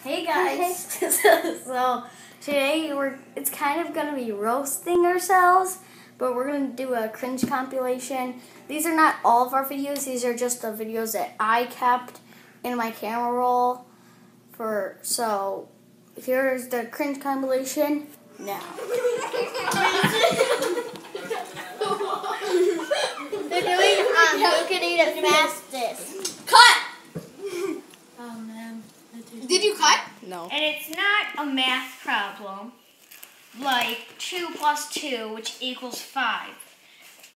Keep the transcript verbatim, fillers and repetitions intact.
Hey guys. So today we're it's kind of gonna be roasting ourselves, but we're gonna do a cringe compilation. These are not all of our videos, these are just the videos that I kept in my camera roll for so here's the cringe compilation now. They're doing um who can eat it fastest. Cut! Oh man. Did you cut? No. And it's not a math problem, like two plus two, which equals five.